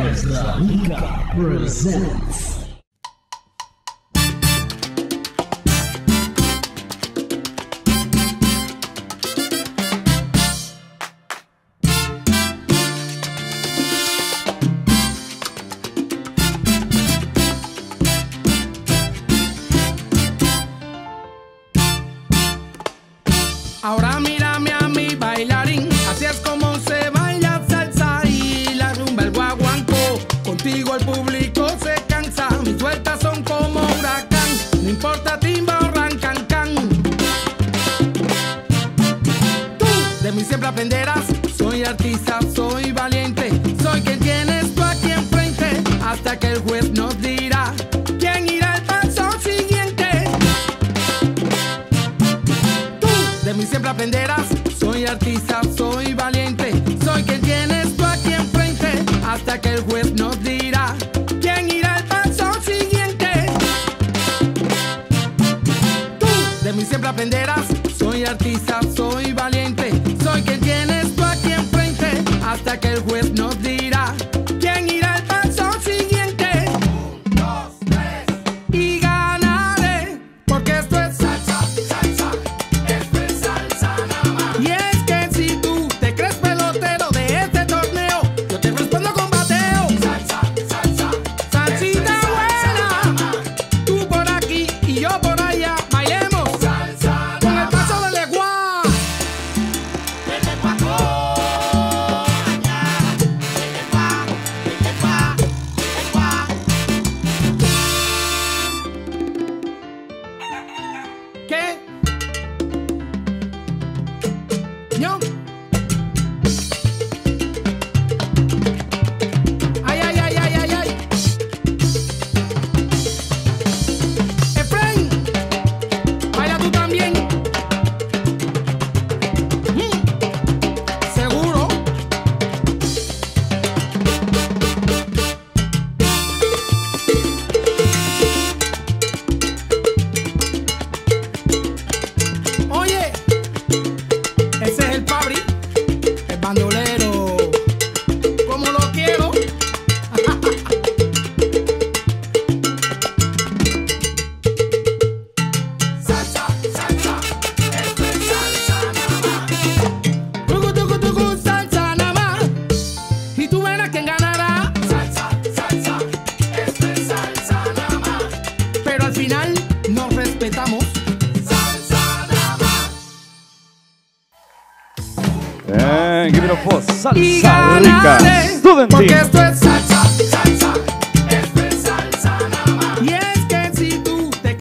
Nuestra Rica presents. Ahora mírame a mí bailarín, así es como se baila salsa y la rumba el guaguancó. Contigo el público se cansa, mis vueltas son como huracán, no importa timba o rancancán. Tú de mí siempre aprenderás, soy artista, soy valiente, soy quien tienes tú aquí enfrente, hasta que el juez nos dirá quién irá al paso siguiente. De mí siempre aprenderás, soy artista, soy valiente, soy quien tienes tú aquí enfrente, hasta que el juez nos dirá quién irá al paso siguiente. Tú de mí siempre aprenderás, soy artista, soy valiente, soy quien tienes tú aquí enfrente, hasta que el juez nos dirá quién irá al paso siguiente. 1, 2, 3 y ganaré, porque esto es salsa, salsa. Y es que si tú te crees pelotero de este torneo, yo te respondo con bateo. Salsa, salsa, salsita buena. Tú por aquí y yo por allá, bailemos salsa con el paso del leguá. El leguacoña, el leguá, el leguá, el leguá. ¿Qué? ¿No? Ay, ay, ay, ay, ay, ay. Efraín, baila tú también. Seguro. Oye, ese es el Fabri, el bandolero, como lo quiero. Salsa, salsa, esto es salsa nada más. Tucu, tucu, tucu, salsa nada más. Y tú verás quién ganará. Salsa, salsa, esto es salsa nada más. Pero al final nos respetamos. Salsa nada más. Give it up for Y Salsa Rica ganaré, Student porque Team. esto es salsa.